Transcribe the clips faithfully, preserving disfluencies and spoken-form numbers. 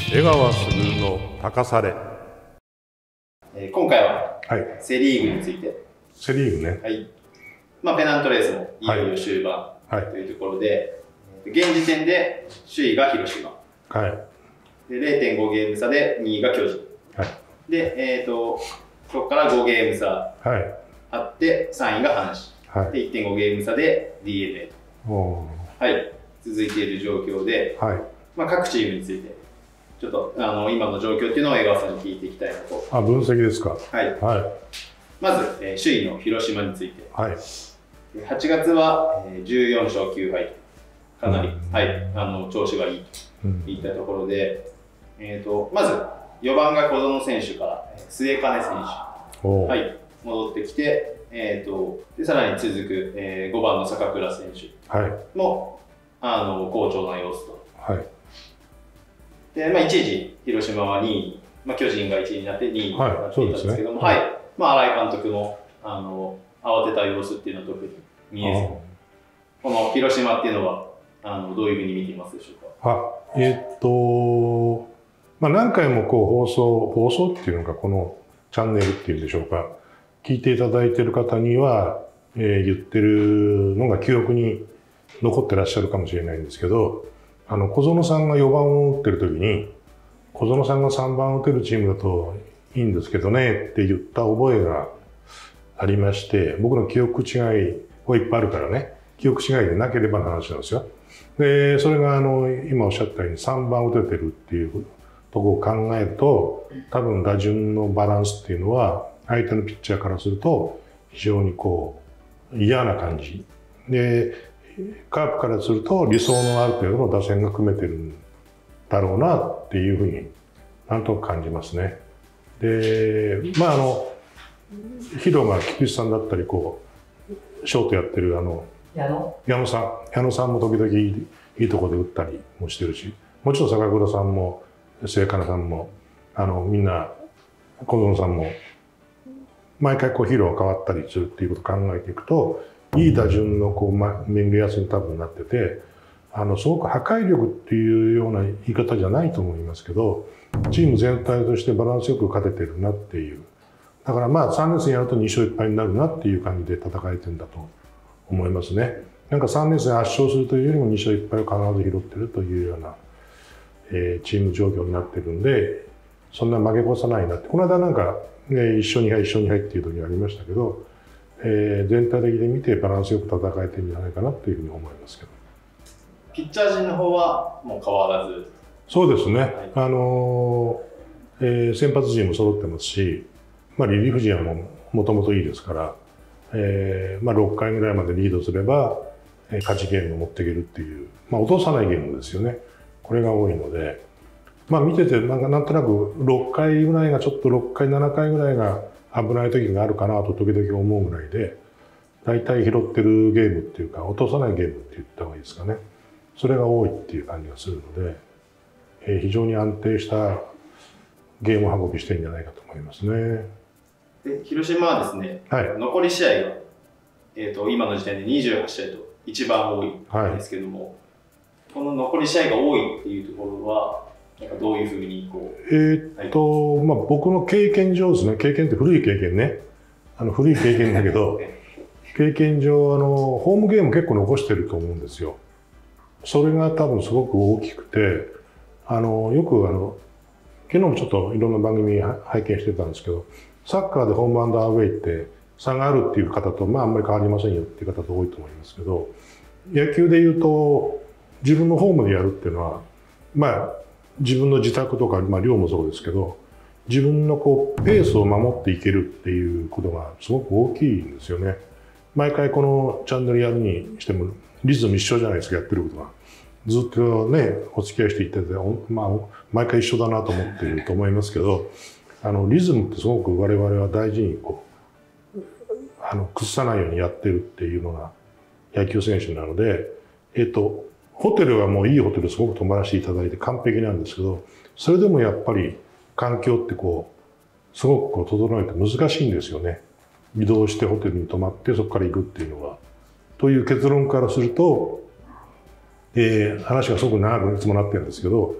江川卓の高され。 えー今回ははい。 セ・リーグについて、 セリーグね。 はいまあ、ペナントレースもいよいよ終盤はい。 というところで、えー現時点で首位が広島はい。 で れいてんご ゲーム差でにいが巨人はい。 で、えー、とそこからごゲーム差はい。 あってさんいが阪神はい。 で いってんご ゲーム差で ディーエヌエーおと、はい、続いている状況で、 ーはい。 まあ、各チームについてちょっとあの今の状況っていうのを江川さんに聞いていきたいなと。 あ、分析ですか。 はいはい。 まず、えー首位の広島について、 はい。 はちがつは、えーじゅうよんしょうきゅうはいと、かなり、 うんはい、あの調子がいいうんといったところで、えー、とまずよばんが小園選手からえー末金選手、 おーはい、戻ってきて、えー、とでさらに続く、えーごばんの坂倉選手はい。 もあの好調な様子と。 はい。 で、まあ、一時、広島はにいに、まあ、巨人がいちいになってにいになっていたんですけども、 はいはいまあ、新井監督もあの慌てた様子っていうのは特に見えず、この広島っていうのはあのどういうふうに見ていますでしょうか。 あ、えーっと、まあ、何回もこう放送、放送っていうのか、このチャンネルっていうんでしょうか、聞いていただいている方には、えー言ってるのが記憶に残ってらっしゃるかもしれないんですけど、あの、小園さんがよばんを打ってる時に、小園さんがさんばん打てるチームだといいんですけどねって言った覚えがありまして、僕の記憶違いはいっぱいあるからね、記憶違いでなければの話なんですよ。で、それがあの、今おっしゃったようにさんばん打ててるっていうところを考えると、多分打順のバランスっていうのは、相手のピッチャーからすると、非常にこう、嫌な感じ。で、カープからすると理想のある程度の打線が組めてるんだろうなっていうふうになんとなく感じますね。で、まああの、ヒロが菊池さんだったり、こう、ショートやってるあの、 矢野矢野さん、矢野さんも時々いい、いいところで打ったりもしてるし、もちろん坂倉さんも、末金さんも、あの、みんな、小園さんも、毎回こうヒーローが変わったりするっていうことを考えていくと、いい打順のこう、ま、巡りやすい多分なってて、あの、すごく破壊力っていうような言い方じゃないと思いますけど、チーム全体としてバランスよく勝ててるなっていう。だからまあさん連戦やるとに勝いっぱいになるなっていう感じで戦えてるんだと思いますね。なんかさん連戦圧勝するというよりもに勝いっぱいを必ず拾ってるというような、えー、チーム状況になってるんで、そんな負け越さないなって。この間なんか、ね、一勝に敗、一勝に敗っていう時ありましたけど、えー、全体的で見てバランスよく戦えてるんじゃないかなというふうに思いますけど。 ピッチャー陣の方はもう変わらず。 そうですね。 はい、 あのーえー、先発陣も揃ってますし、まあ、リリーフ陣はももともといいですから、えーまあ、ろっかいぐらいまでリードすれば、えー、勝ちゲームを持っていけるっていう、まあ、落とさないゲームですよね。これが多いので、まあ、見ててなんかなんとなくろっかいぐらいがちょっとろっかい、ななかいぐらいが危ない時があるかなと時々思うぐらいで、大体拾ってるゲームっていうか、落とさないゲームって言った方がいいですかね。それが多いっていう感じがするので、えー、非常に安定したゲーム運びしてるんじゃないかと思いますね。 で広島はですね、 はい、 残り試合が、えー、と今の時点でにじゅうはちしあいと一番多いんですけども、はい、この残り試合が多いっていうところは、なんかどういうふうにこう。 えっと、はい、まあ僕の経験上ですね、経験って古い経験ね、あの古い経験だけど、経験上あの、ホームゲーム結構残してると思うんですよ。それが多分すごく大きくて、あのよくあの昨日もちょっといろんな番組拝見してたんですけど、サッカーでホームアンドアウェイって差があるっていう方と、まああんまり変わりませんよっていう方と多いと思いますけど、野球で言うと自分のホームでやるっていうのは、まあ自分の自宅とか、まあ寮もそうですけど、自分のこうペースを守っていけるっていうことがすごく大きいんですよね。毎回このチャンネルやるにしてもリズム一緒じゃないですか、やってることが。ずっとね、お付き合いしていってて、まあ、毎回一緒だなと思っていると思いますけど、あの、リズムってすごく我々は大事にこう、あの、崩さないようにやってるっていうのが野球選手なので、えっと、ホテルはもういいホテルすごく泊まらせていただいて完璧なんですけど、それでもやっぱり環境ってこう、すごくこう整えて難しいんですよね。移動してホテルに泊まってそこから行くっていうのは。という結論からすると、えー、話がすごく長くいつもなってるんですけど、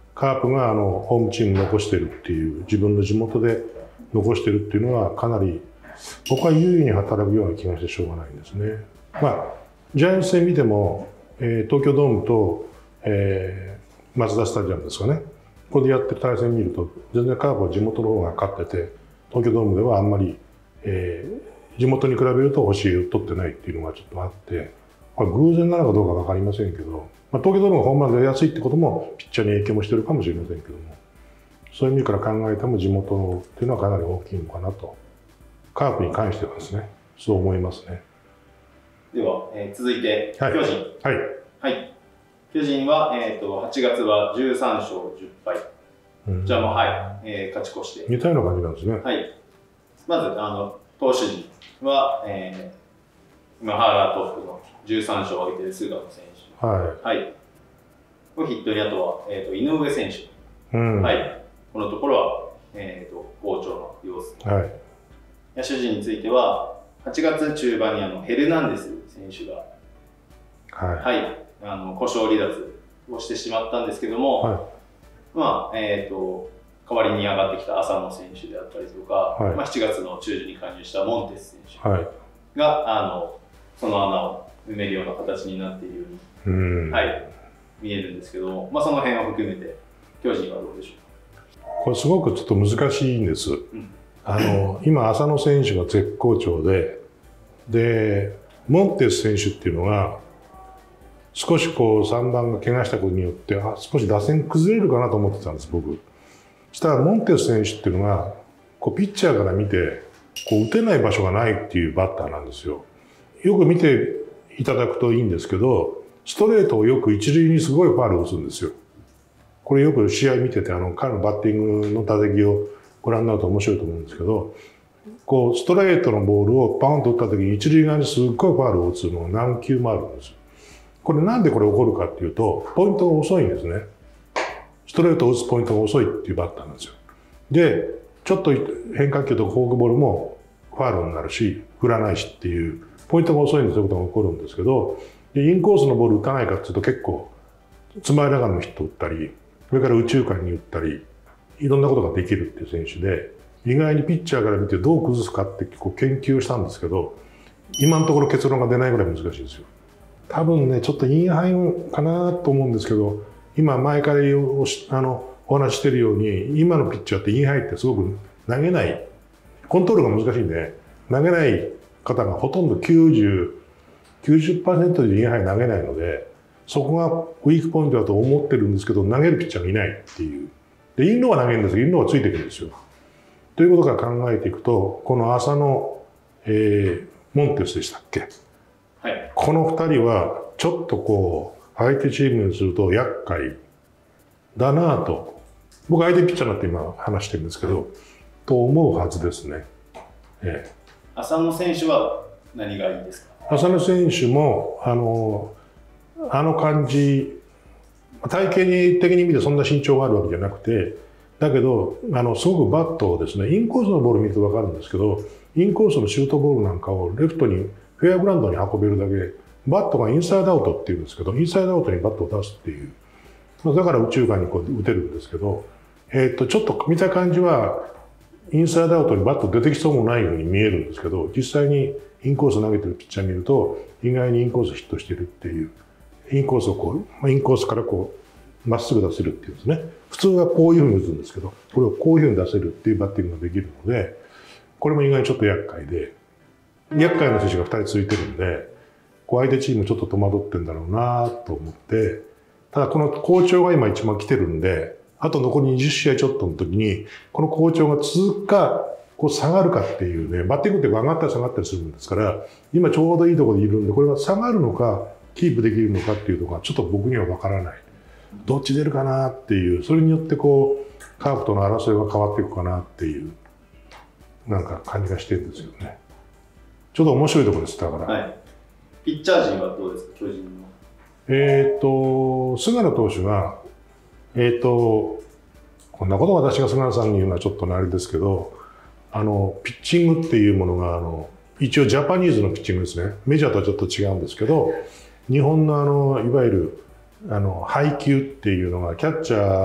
カープがあのホームチーム残してるっていう、自分の地元で残してるっていうのはかなり僕は優位に働くような気がしてしょうがないんですね。まあジャイアンツ戦見ても、えー、東京ドームと、えー、マツダスタジアムですかね、ここでやってる対戦見ると全然カープは地元の方が勝ってて、東京ドームではあんまり、えー、地元に比べると星を取ってないっていうのがちょっとあって、これ偶然なのかどうか分かりませんけど、まあ、東京ドームがホームラン出やすいってこともピッチャーに影響もしてるかもしれませんけども、そういう意味から考えても地元っていうのはかなり大きいのかなと、カープに関してはですね、そう思いますね。 では、えー、続いて、 はい、 巨人。 はい。 はい。巨人は、えーと、はちがつはじゅうさんしょうじゅっぱい。うん、じゃあもう、はい、えー、勝ち越して。 似たような感じなんですね。 はい。まず、あの、投手陣は、えー、今、ハーラートップのじゅうさんしょうを挙げている菅野選手。 はい。 はい。を筆頭に、あとは、えーと、井上選手。 うん、 はい。このところは、えーと、好調の様子。 はい。 野手陣については、はちがつ中盤にあのヘルナンデス選手が、 はい、 はい、あの故障離脱をしてしまったんですけども、はい、まあ、えーと、代わりに上がってきた浅野選手であったりとか、はい、まあ、しちがつの中旬に加入したモンテス選手が、はい、あのその穴を埋めるような形になっているように、うん、はい、見えるんですけども、まあ、その辺を含めて巨人はどうでしょうか。 これすごくちょっと難しいんです。うん、あの今浅野選手が絶好調で、でモンテス選手っていうのが少しこうさんばんが怪我したことによってあ少し打線崩れるかなと思ってたんです僕。そしたらモンテス選手っていうのがこうピッチャーから見てこう打てない場所がないっていうバッターなんですよ。よく見ていただくといいんですけど、ストレートをよく一塁にすごいファウルを打つんですよ。これよく試合見ててあの彼のバッティングの打席をご覧になると面白いと思うんですけど、こうストレートのボールをパンと打った時に一塁側にすっごいファウルを打つのが何球もあるんですよ。これなんでこれ起こるかっていうと、ポイントが遅いんですね。ストレートを打つポイントが遅いっていうバッターなんですよ。で、ちょっと変化球とかフォークボールもファウルになるし、振らないしっていうポイントが遅いんでそういうことが起こるんですけど、インコースのボール打たないかっていうと結構つまりながらのヒット打ったり、それから宇宙間に打ったり、いろんなことができるっていう選手で、意外にピッチャーから見てどう崩すかって結構研究したんですけど、今のところ結論が出ないぐらい難しいですよ。多分ね、ちょっとインハイかなと思うんですけど、今前からおあのお話ししてるように、今のピッチャーってインハイってすごく投げない、コントロールが難しいんで、投げない方がほとんどきゅうじゅう、きゅうじゅっパーセント でインハイ投げないので、そこがウィークポイントだと思ってるんですけど、投げるピッチャーがいないっていう。で、インローは投げるんですけど、インローはついてくるんですよ。ということから考えていくと、この浅野、えー、モンテスでしたっけ、はい、このふたりはちょっとこう相手チームにすると厄介だなぁと、僕相手ピッチャーになって今話してるんですけど、と思うはずですね。ええ、 浅野選手は何がいいですか？ 浅野選手もあのあの感じ、体型的に見てそんな身長があるわけじゃなくて、だけどあのすごくバットをですね、インコースのボール見ると分かるんですけど、インコースのシュートボールなんかをレフトにフェアグラウンドに運べるだけ、バットがインサイドアウトっていうんですけど、インサイドアウトにバットを出すっていう、だから宇宙間にこう打てるんですけど、えー、っとちょっと見た感じはインサイドアウトにバット出てきそうもないように見えるんですけど、実際にインコース投げてるピッチャー見ると意外にインコースヒットしてるっていう、インコースをこうインコースからこうまっすぐ出せるっていうんですね。普通はこういうふうに打つんですけど、これをこういうふうに出せるっていうバッティングができるので、これも意外にちょっと厄介で、厄介な選手がふたり続いてるんで、こう相手チームちょっと戸惑ってんだろうなと思って、ただこの好調が今一番来てるんで、あと残りにじゅっしあいちょっとの時に、この好調が続くか、こう下がるかっていうね、バッティングって上がったり下がったりするんですから、今ちょうどいいところでいるんで、これが下がるのか、キープできるのかっていうのがちょっと僕には分からない。どっち出るかなっていう、それによってこう、カープとの争いが変わっていくかなっていう、なんか感じがしてるんですよね。ちょっと面白いところです、だから。 はい。ピッチャー陣はどうですか、巨人の。 えっと、菅野投手が、えっと、こんなことを私が菅野さんに言うのはちょっとあれですけど、あの、ピッチングっていうものが、あの、一応ジャパニーズのピッチングですね。メジャーとはちょっと違うんですけど、日本のあの、いわゆる、あの、配球っていうのが、キャッチャー、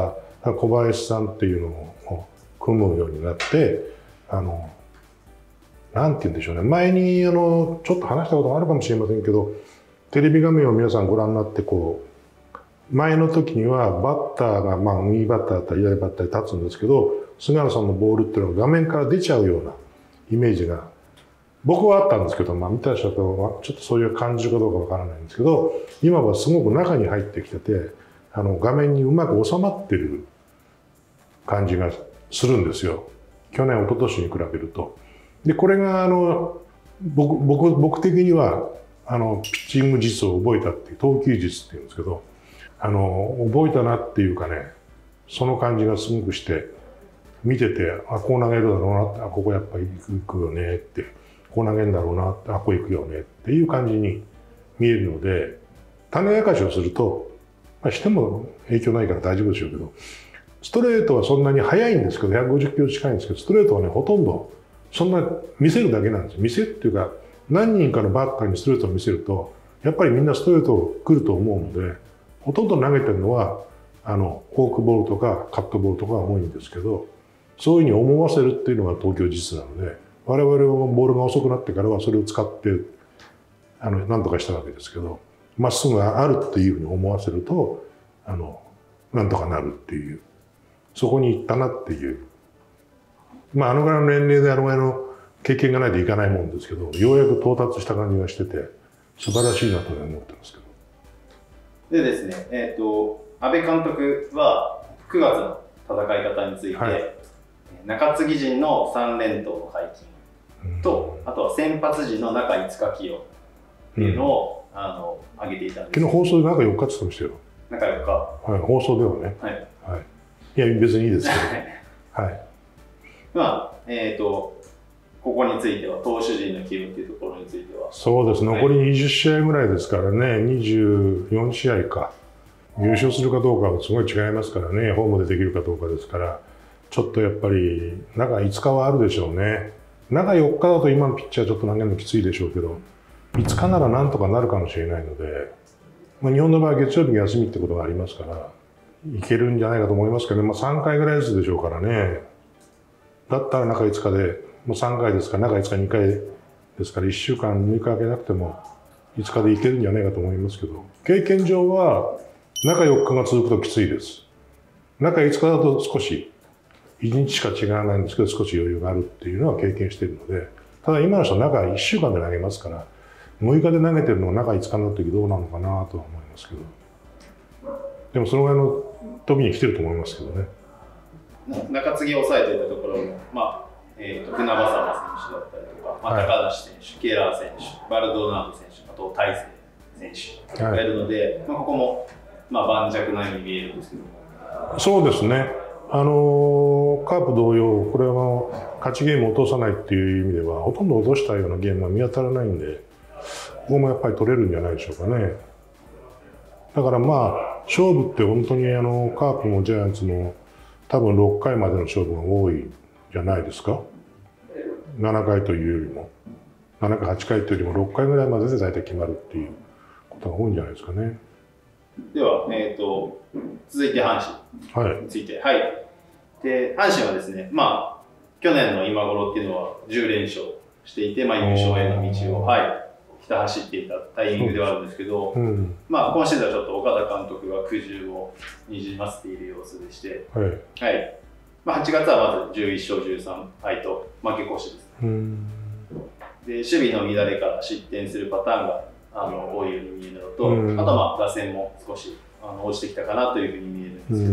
小林さんっていうのを組むようになって、あのなんて言うんでしょうね、前にあのちょっと話したことがあるかもしれませんけど、テレビ画面を皆さんご覧になって、こう前の時にはバッターが、まあ、右バッターだったり左バッターで立つんですけど、菅野さんのボールっていうのが画面から出ちゃうようなイメージが僕はあったんですけど、まあ、見た人はちょっとそういう感じかどうかわからないんですけど、今はすごく中に入ってきてて、あの画面にうまく収まってる感じがするんですよ。去年、一昨年に比べると。で、これがあの僕僕僕的にはあのピッチング術を覚えたっていう、投球術っていうんですけど、あの覚えたなっていうかね、その感じがすごくして、見てて、あ、こう投げるだろうなって、あ、ここやっぱり行くよねって、こう投げるんだろうなって、あ、こう行くよねっていう感じに見えるので、種明かしをすると、まあ、しても影響ないから大丈夫でしょうけど、ストレートはそんなに速いんですけど、ひゃくごじゅっキロ近いんですけど、ストレートはね、ほとんどそんな見せるだけなんですよ。見せっていうか、何人かのバッターにストレートを見せると、やっぱりみんなストレート来ると思うので、ほとんど投げてるのは、あの、フォークボールとかカットボールとかが多いんですけど、そういうふうに思わせるっていうのが投球術なので、我々はボールが遅くなってからはそれを使って、あの、なんとかしたわけですけど、まっすぐがあるっていうふうに思わせると、あの、なんとかなるっていう、そこに行ったなっていう。まあ、あのぐらいの年齢であのぐらいの経験がないといかないもんですけど、ようやく到達した感じがしてて、素晴らしいなと思ってますけど。でですね、えっと、安倍監督はくがつの戦い方について、はい、中継ぎ陣のさん連投の解禁と、あとは先発時の中いつか起用っていうのを、うん、あの挙げていたんです。 昨日放送で中よっかって言ってましたよ。 中よっか。 はい、放送ではね。はい。はい、いや、別にいいですけど。はい。 まあ、えっと、ここについては、投手陣の起用っていうところについては。 そうです。残りにじゅっしあいぐらいですからね、にじゅうよんしあいか。優勝するかどうかはすごい違いますからね、ホームでできるかどうかですから、ちょっとやっぱり、中いつかはあるでしょうね。中よっかだと今のピッチャーちょっと投げるのきついでしょうけど、いつかならなんとかなるかもしれないので、まあ、日本の場合は月曜日が休みってことがありますから、いけるんじゃないかと思いますけど、まあ、さんかいぐらいずつでしょうからね。だったら中いつかで、もうさんかいですから、中いつかにかいですから、いっしゅうかんむいか空けなくても、いつかでいけるんじゃないかと思いますけど、経験上は、中よっかが続くときついです。中いつかだと少し、いちにちしか違わないんですけど、少し余裕があるっていうのは経験しているので、ただ今の人は中いっしゅうかんで投げますから、むいかで投げてるのが中いつかの時どうなのかなとは思いますけど。でもそのぐらいの時に来てると思いますけどね。 中継ぎを抑えていたところも、まあ、えーと、船場選手だったりとか、まあ、高梨選手、ケラー選手、バルドナード選手、あと大勢選手がいるので、はい、まあ、ここも、まあ、盤石なように見えるんですけども。そうですね。 あのー、カープ同様、これは勝ちゲームを落とさないっていう意味では、ほとんど落としたようなゲームは見当たらないんで、ここもやっぱり取れるんじゃないでしょうかね。だからまあ、勝負って本当にあの、カープもジャイアンツも多分ろっかいまでの勝負が多いじゃないですか。ななかいというよりも、ななかい、はちかいというよりもろっかいぐらいまでで大体決まるっていうことが多いんじゃないですかね。 では、えっと、続いて阪神について。はい。はい、で、阪神はですね、まあ、去年の今頃っていうのはじゅうれんしょうしていて、まあ、優勝への道を、はい、ひた走っていたタイミングではあるんですけど、うん、まあ、今シーズンはちょっと岡田監督が苦渋をにじませている様子でして、はい。はい、まあ、はちがつはまずじゅういっしょうじゅうさんはいと負け越しですね。うん、で、守備の乱れから失点するパターンがあの多いように見えるのと、うん、あとはまあ打線も少しあの落ちてきたかなというふうに見えるんですけど、うん、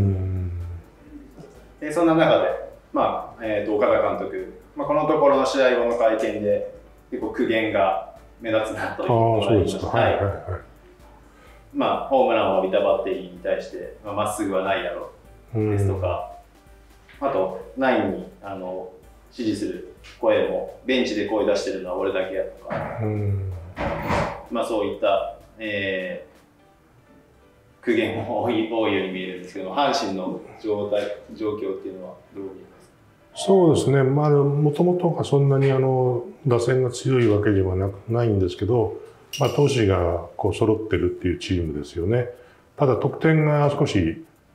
でそんな中で、まあえー、と岡田監督、まあ、このところの試合後の会見で結構苦言が目立つなというのがありました。はいはいはい、まあ、ホームランを浴びたバッテリーに対してまあ、っすぐはないだろうですとか、うん、あとナインにあの支持する声もベンチで声出してるのは俺だけやとか。うん、まあそういった、えー、苦言も多い、多いように見えるんですけど、阪神の状態、状況っていうのはどう見えますか？ そうですね、まあ、もともとがそんなにあの打線が強いわけではなくないんですけど、まあ、投手がこう揃ってるっていうチームですよね。ただ得点が少し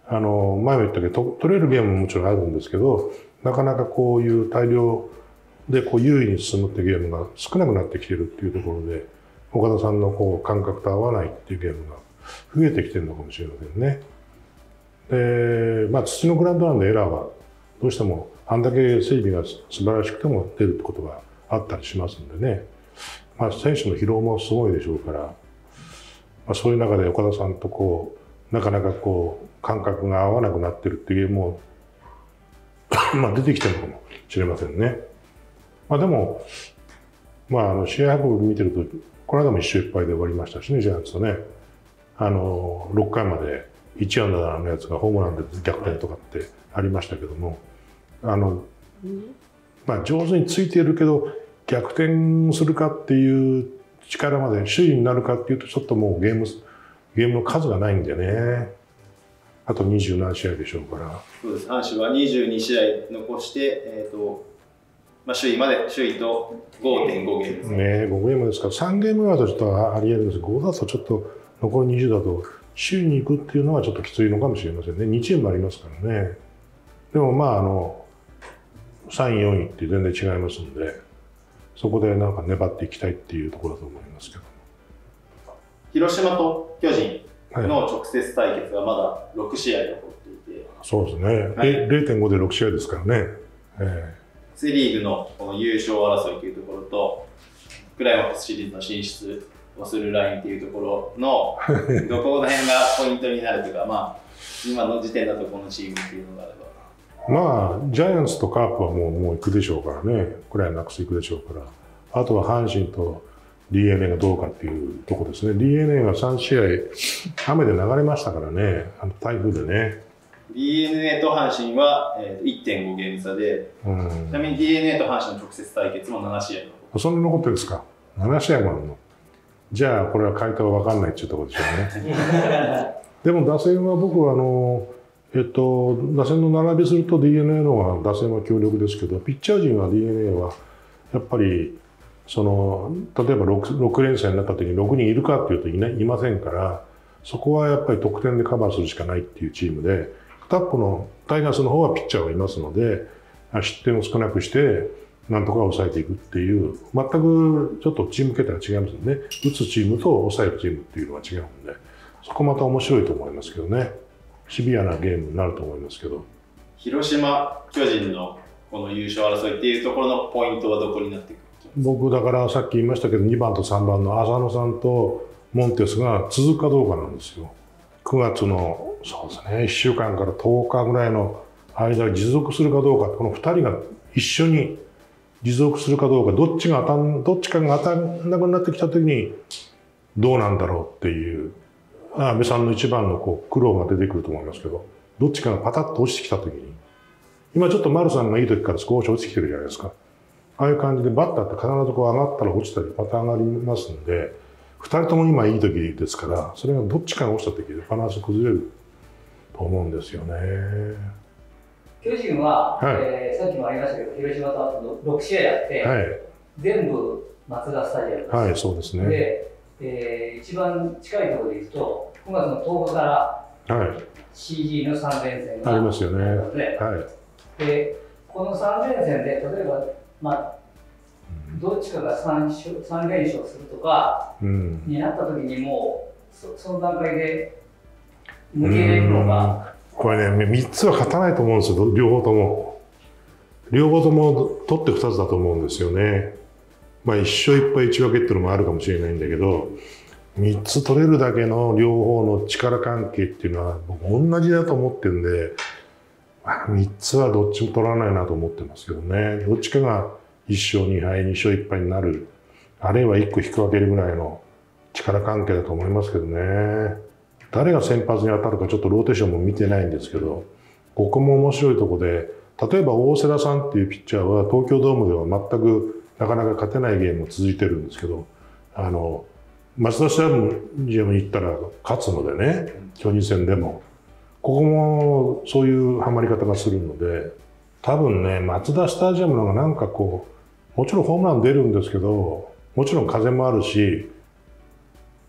あの前も言ったけど取れるゲームももちろんあるんですけど、なかなかこういう大量でこう優位に進むっていうゲームが少なくなってきてるっていうところで、岡田さんのこう感覚と合わないっていうゲームが増えてきてるのかもしれませんね。で、まあ土のグラウンドなんでエラーはどうしてもあんだけ整備が素晴らしくても出るってことがあったりしますんでね。まあ選手の疲労もすごいでしょうから、まあ、そういう中で岡田さんとこうなかなかこう感覚が合わなくなってるっていうゲームもまあ出てきてるのかもしれませんね。まあでも、まああの試合運び見てると、この間も一勝一敗で終わりましたしね、ジャイアンツとね。あの、ろっかいまでいち安打のやつがホームランで逆転とかってありましたけども、あの、まあ上手についているけど、逆転するかっていう力まで首位になるかっていうと、ちょっともうゲーム、ゲームの数がないんでね。あとにじゅうなな試合でしょうから。 そうです。阪神はにじゅうに試合残して、えっと、まあ首位まで、首位と ごてんご ゲームですね。 ね、ごゲームですから、さんゲームだとちょっとあり得るんですけど、ごだとちょっと残りにじゅうだと、首位に行くっていうのはちょっときついのかもしれませんね。にチームありますからね。でもまあ、あの、さんい、よんいって全然違いますんで、そこでなんか粘っていきたいっていうところだと思いますけど。 広島と巨人の直接対決がまだろく試合残っていて、 そうですね、はい、れいてんご でろく試合ですからね、えー、セ・リーグのこの優勝争いというところと、クライマックスシリーズの進出をするラインというところの、どこら辺がポイントになるというか、まあ、今の時点だとこのチームっていうのがあれば。 まあ、ジャイアンツとカープはもう、もう行くでしょうからね、クライマックス行くでしょうから、あとは阪神と ディーエヌエー がどうかっていうところですね。ディーエヌエー がさん試合、雨で流れましたからね、あの台風でね。 ディーエヌエー と阪神は、えー、いってんご ゲーム差で、うん、ちなみに ディーエヌエー と阪神の直接対決もなな試合残ってる。 そんなに残ってるんですか。なな試合もあるの。じゃあ、これは回答は分かんないっていうところでしょうね。でも打線は僕はあの、えっと、打線の並びすると ディーエヌエー の方が打線は強力ですけど、ピッチャー陣は ディーエヌエー はやっぱり、その、例えば 6, ろく連戦になった時にろくにんいるかっていうといない、いませんから、そこはやっぱり得点でカバーするしかないっていうチームで、片っぽのタイガースの方はピッチャーがいますので、失点を少なくして、なんとか抑えていくっていう、全くちょっとチーム形態が違いますよね。打つチームと抑えるチームっていうのは違うんで、そこまた面白いと思いますけどね。シビアなゲームになると思いますけど。 広島、巨人のこの優勝争いっていうところのポイントはどこになってくる？ 僕だからさっき言いましたけど、にばんとさんばんの浅野さんとモンテスが続くかどうかなんですよ。くがつの、そうですね、いっしゅうかんからとおかぐらいの間持続するかどうか、このふたりが一緒に持続するかどうか、どっちが当たん、どっちかが当たんなくなってきたときに、どうなんだろうっていう、安倍さんの一番のこう苦労が出てくると思いますけど、どっちかがパタッと落ちてきたときに、今ちょっと丸さんがいい時から少し落ちてきてるじゃないですか。ああいう感じでバッターって必ずこう上がったら落ちたりまた上がりますんで、二人とも今いい時ですから、それがどっちかが落ちた時でバランス崩れると思うんですよね。 巨人は、はい、えー、さっきもありましたけど、広島とあとろく試合あって、はい、全部マツダスタジアムです。 はい、そうですね。 で、えー、一番近いところで言うと、くがつのとおかから シージー のさん連戦がありますよね。 はい、で、このさん連戦で、例えば、まあ、どっちかが 3, さん連勝するとかになったときにもう、そ, その段階で抜けれるのが。 これね、みっつは勝たないと思うんですよ、両方とも。両方とも取ってふたつだと思うんですよね。まあ、いっ勝いっ敗いち分けっていうのもあるかもしれないんだけど、みっつ取れるだけの両方の力関係っていうのは、僕、同じだと思ってるんで、まあ、みっつはどっちも取らないなと思ってますけどね。どっちかがいっ勝に敗、に勝いっ敗になる、あるいはいっこ引き分けるぐらいの力関係だと思いますけどね。誰が先発に当たるかちょっとローテーションも見てないんですけど、ここも面白いとこで、例えば大瀬良さんっていうピッチャーは東京ドームでは全くなかなか勝てないゲームが続いてるんですけど、あの、マツダスタジアムに行ったら勝つのでね、巨人戦でも。ここもそういうハマり方がするので、多分ね、マツダスタジアムの方がなんかこう、もちろんホームラン出るんですけど、もちろん風もあるし、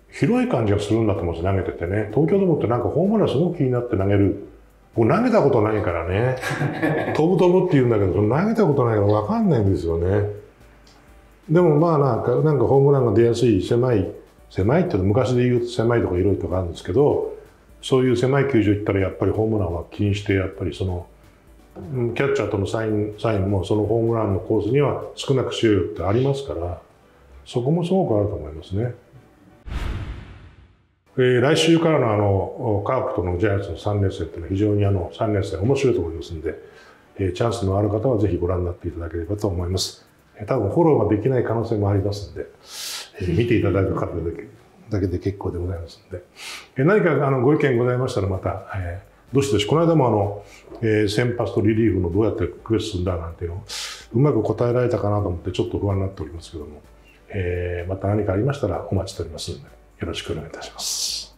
広い感じがするんだと思うんですよ、投げててね。東京ドームってなんかホームランすごく気になって投げる。僕投げたことないからね。飛ぶ飛ぶって言うんだけど、投げたことないから分かんないんですよね。でもまあなんか、なんかホームランが出やすい狭い、狭いっていうのは昔で言うと狭いとか広いとかあるんですけど、そういう狭い球場行ったらやっぱりホームランは気にして、やっぱりその、キャッチャーとのサイン、サインもそのホームランのコースには少なくしようよってありますから、そこもすごくあると思いますね。えー、来週からのあの、カープとのジャイアンツのさん連戦っていうのは非常にあの、さん連戦面白いと思いますんで、えー、チャンスのある方はぜひご覧になっていただければと思います。えー、多分フォローができない可能性もありますんで、えー、見ていただく方だけだけで結構でございますので、えー、何かあのご意見ございましたらまた、えー、どしどし、この間もあの、えー、先発とリリーフのどうやって区別するんだなんていうのをうまく答えられたかなと思ってちょっと不安になっておりますけども、えー、また何かありましたらお待ちしておりますので、よろしくお願いいたします。